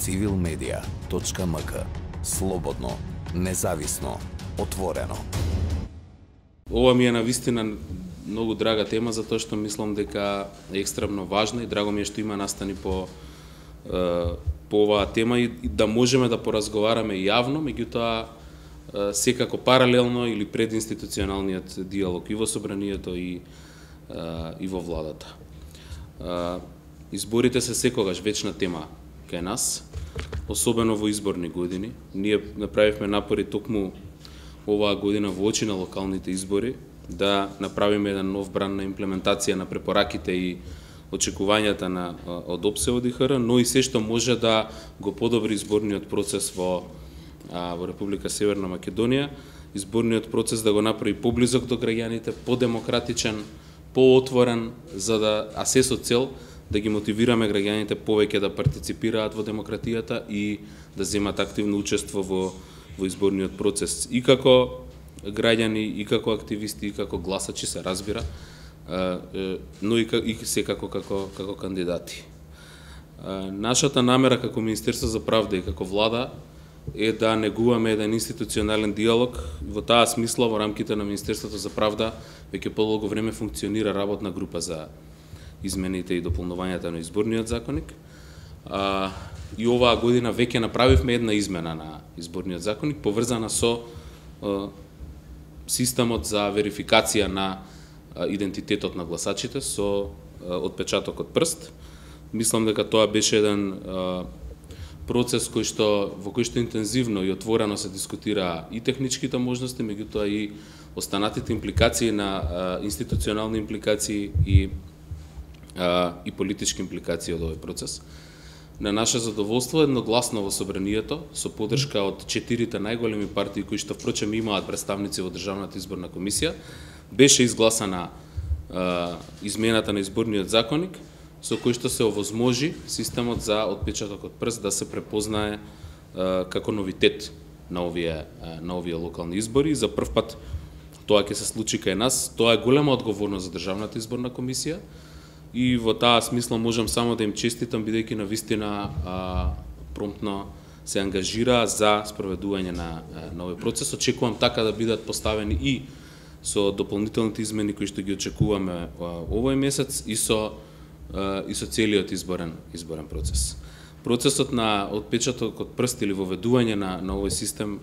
civilmedia.mk. Слободно, независно, отворено. Ова ми е навистина многу драга тема, затоа што мислам дека е екстремно важна и драго ми е што има настани по оваа тема и да можеме да поразговараме јавно, меѓутоа секако паралелно или пред институционалниот диалог и во собранието и во владата. Изборите се секогаш вечна тема кај нас, особено во изборни години. Ние направивме напори токму оваа година во очи на локалните избори да направиме еден нов бран на имплементација на препораките и очекувањата од ОПСЕ ОДИХР, но и се што може да го подобри изборниот процес во Република Северна Македонија, изборниот процес да го направи поблизок до граѓаните, подемократичен, поотворен, а се со цел да ги мотивираме граѓаните повеќе да партиципираат во демократијата и да земат активно учество во изборниот процес. И како граѓани, и како активисти, и како гласачи се разбира, но и секако како кандидати. Нашата намера како Министерство за правда и како влада е да негуваме еден институционален диалог. Во таа смисла, во рамките на Министерството за правда, веќе подолго време функционира работна група за измените и дополнувањата на изборниот законник. И оваа година веќе направивме една измена на изборниот законник, поврзана со системот за верификација на идентитетот на гласачите со отпечаток од прст. Мислам дека тоа беше еден процес во кој што интензивно и отворено се дискутира и техничките можности, меѓутоа и останатите импликации на институционални импликации и политички импликации од овој процес. На наше задоволство едногласно во собранието, со поддршка од 4 најголеми партии кои што впрочем имаат представници во Државната изборна комисија, беше изгласана измената на изборниот законник, со кој што се овозможи системот за отпечаток од прст да се препознае како новитет на овие локални избори. За прв пат тоа ќе се случи кај нас. Тоа е голема одговорност за Државната изборна комисија и во таа смисла можам само да им честитам, бидејќи навистина промптно се ангажира за спроведување на овој процес. Очекувам така да бидат поставени и со дополнителните измени кои што ги очекуваме овој месец и со целиот изборен процес. Процесот на отпечаток од прст или воведување на овој систем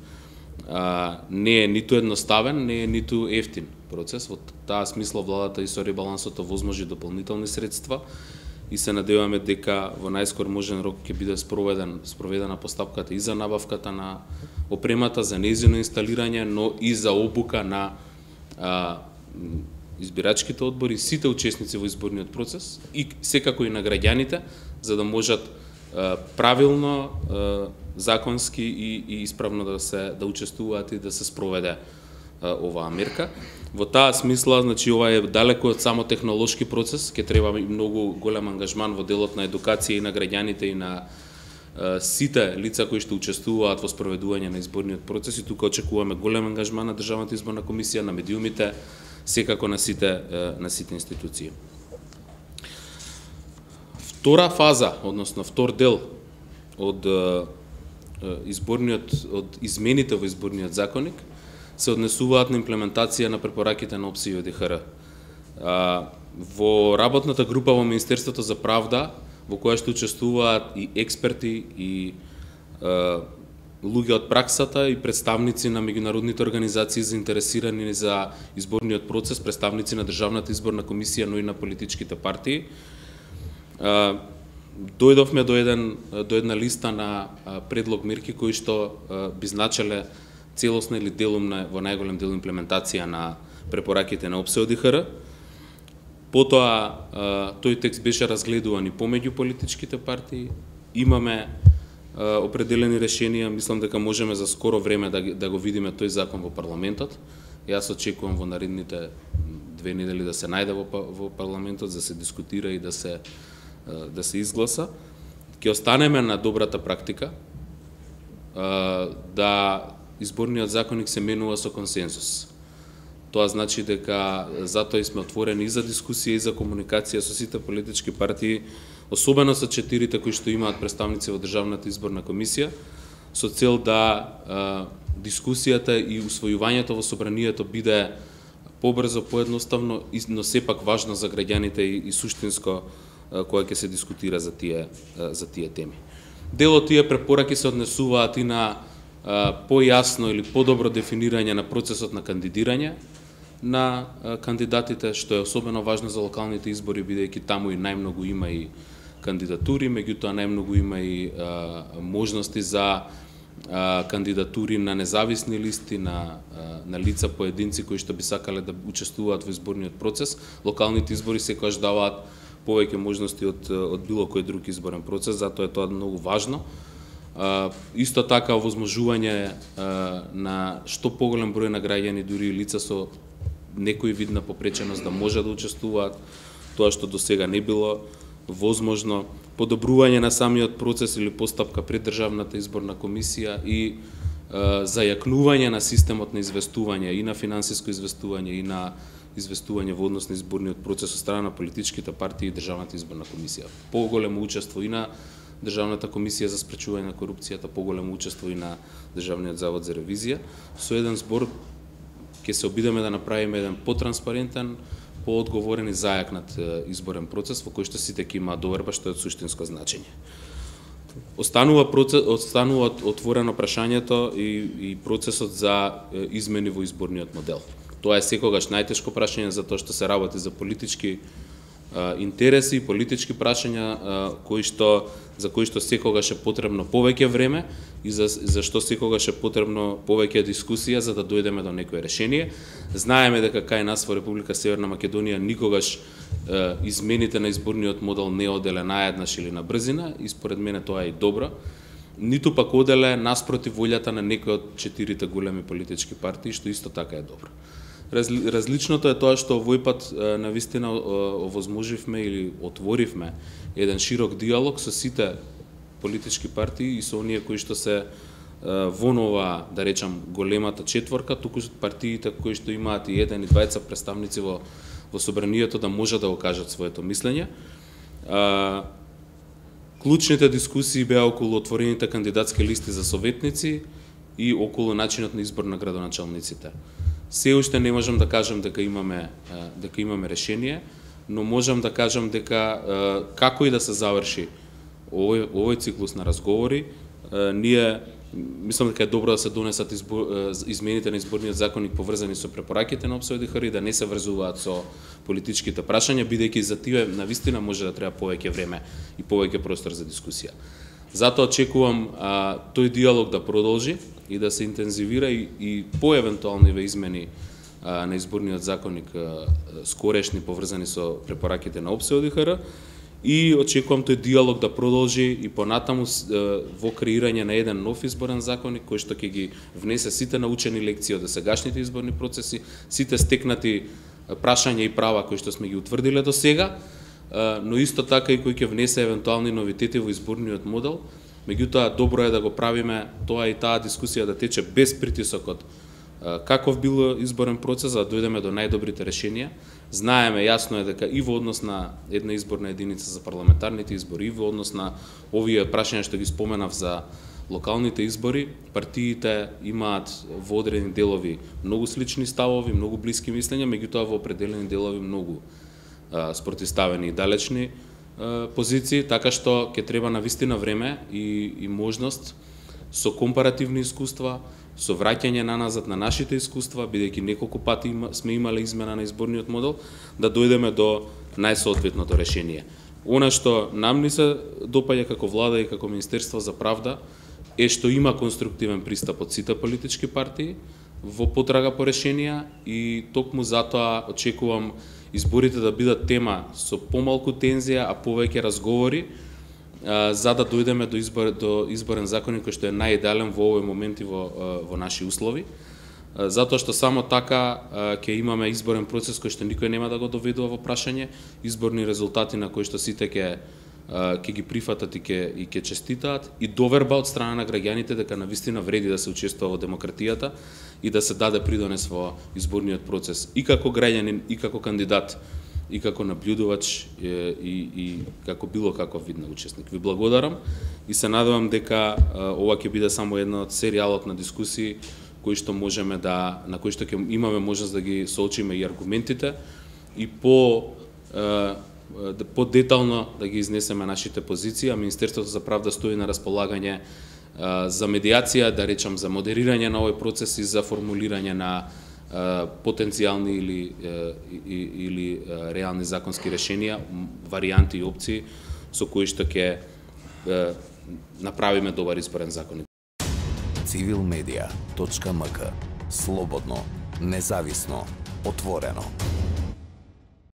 не е ниту едноставен, не е ниту ефтин процес. Во таа смисла владата и со ребалансото возможи дополнителни средства и се надеваме дека во најскор можен рок ќе биде спроведена постапката и за набавката на опремата, за нејзино инсталирање, но и за обука на избирачките одбори, сите учесници во изборниот процес и секако и на граѓаните, за да можат правилно, законски и исправно да учествуваат и да се спроведе оваа мерка. Во таа смисла, значи, ова е далеко од само технолошки процес, ќе треба и многу голем ангажман во делот на едукација и на граѓаните и на сите лица кои што учествуваат во спроведување на изборниот процес и тука очекуваме голем ангажман на Државната изборна комисија, на медиумите, секако на сите институции. Втора фаза, односно втор дел од измените во изборниот законник се однесуваат на имплементација на препораките на ОПСЕ и ОДИХР. Во работната група во Министерството за правда, во која што учествуваат и експерти и луѓе од праксата и представници на меѓународните организации заинтересирани за изборниот процес, представници на Државната изборна комисија, но и на политичките партии, дојдовме до една листа на предлог мерки кои што би значеле целосна или делумна во најголем дел имплементација на препораките на ОПСЕ ОДИХР. Потоа тој текст беше разгледуван и помеѓу политичките партии. Имаме определени решенија, мислам дека можеме за скоро време да го видиме тој закон во парламентот. Јас очекувам во наредните 2 недели да се најде во парламентот, да се дискутира и да се изгласа. Ќе останеме на добрата практика да изборниот законник се менува со консенсус. Тоа значи дека затоа сме отворени и за дискусија и за комуникација со сите политички партии, особено со 4 кои што имаат представници во Државната изборна комисија, со цел да дискусијата и усвојувањето во собранието биде побрзо, поедноставно, но сепак важно за граѓаните и суштинско кога ќе се дискутира за тие теми. Дел од тие препораки се однесуваат и на појасно или подобро дефинирање на процесот на кандидирање на кандидатите, што е особено важно за локалните избори, бидејќи таму и најмногу има и кандидатури, меѓутоа најмногу има и можности за кандидатури на независни листи, на лица поединци кои што би сакале да учествуваат во изборниот процес. Локалните избори секогаш даваат повеќе можности од било кој друг изборен процес, затоа е тоа многу важно. Исто така овозможување на што поголем број на граѓани, дури и лица со некој вид на попреченост, да може да учествуваат, тоа што до сега не било возможно, подобрување на самиот процес или постапка пред Државната изборна комисија и зајакнување на системот на известување и на финансиско известување и на известување во однос на изборниот процес од страна на политичките партии и Државната изборна комисија. Поголемо учество и на Државната комисија за спречување на корупцијата, поголемо учество и на Државниот завод за ревизија. Со еден збор ќе се обидеме да направиме еден потранспарентен, поодговорен и зајакнат изборен процес во кој што сите ќе имаат доверба, што е од суштинско значење. Останува отворено прашањето и процесот за измени во изборниот модел. Тоа е секогаш најтешко прашање, затоа што се работи за политички интереси, политички прашања за кои што секогаш е потребно повеќе време и за што секогаш е потребно повеќе дискусија за да дојдеме до некое решение. Знаеме дека кај нас во Република Северна Македонија никогаш измените на изборниот модел не оделе наеднаш или на брзина, и според мене тоа е и добро. Ниту пак оделе наспротив волјата на некој од 4 големи политички партии, што исто така е добро. Различното е тоа што овој пат навистина овозможивме или отворивме еден широк диалог со сите политички партии и со оние кои што се во нова, да речам, големата четворка, туку партиите кои што имаат и еден и двајца представници во собранието да може да окажат своето мислење. Клучните дискусии беа околу отворените кандидатски листи за советници и околу начинот на избор на градоначалниците. Се уште не можам да кажам дека имаме решение, но можам да кажам дека како и да се заврши овој циклус на разговори, ние мислам дека е добро да се донесат измените на изборниот законник поврзани со препораките на ОПСО-ДХР и да не се врзуваат со политичките прашања, бидејќи за тие навистина може да треба повеќе време и повеќе простор за дискусија. Затоа очекувам тој диалог да продолжи и да се интензивира и по евентуални измени на изборниот законник скорешни поврзани со препораките на ОПСО-ДХР, и очекувам тој диалог да продолжи и понатаму во креирање на еден нов изборен законник кој што ќе ги внесе сите научени лекции од сегашните изборни процеси, сите стекнати прашања и права кои што сме ги утврдиле до сега, но исто така и кој ќе внесе евентуални новитети во изборниот модел. Меѓутоа, добро е да го правиме тоа и таа дискусија да тече без притисокот каков бил изборен процес, за да дојдеме до најдобрите решенија. Знаеме, јасно е дека и во однос на една изборна единица за парламентарните избори, и во однос на овие прашања што ги споменав за локалните избори, партиите имаат во одредени делови многу слични ставови, многу блиски мислења, меѓутоа во определени делови многу спротивставени и далечни позиции, така што ќе треба навистина време и можност со компаративни искуства, со враќање наназад на нашите искуства, бидејќи неколку пати сме имале измена на изборниот модел, да дојдеме до најсоодветното решение. Она што нам ни се допаѓа како влада и како Министерство за правда е што има конструктивен пристап од сите политички партии во потрага по решенија, и токму затоа очекувам изборите да бидат тема со помалку тензија, а повеќе разговори, за да дојдеме до изборен законник кој што е најидеален во овој момент и во наши услови, затоа што само така ќе имаме изборен процес кој што никој нема да го доведува во прашање, изборни резултати на кои што сите ќе ги прифатат и ќе честитаат, и доверба од страна на граѓаните дека навистина вреди да се учествува во демократијата и да се даде придонес во изборниот процес и како граѓанин и како кандидат и како наблюдувач и како било каков вид на учесник. Ви благодарам и се надевам дека ова ќе биде само една од серијалот на дискусии кои што можеме на кои што ќе имаме можност да ги соочиме и аргументите и по-детално да ги изнесеме нашите позиции, а Министерството за правда стои на располагање за медиација, да речам за модерирање на овој процес и за формулирање на потенцијални или реални законски решенија, варијанти и опции со кои што ќе направиме добар изборен закон. Civilmedia.mk. Слободно, независно, отворено.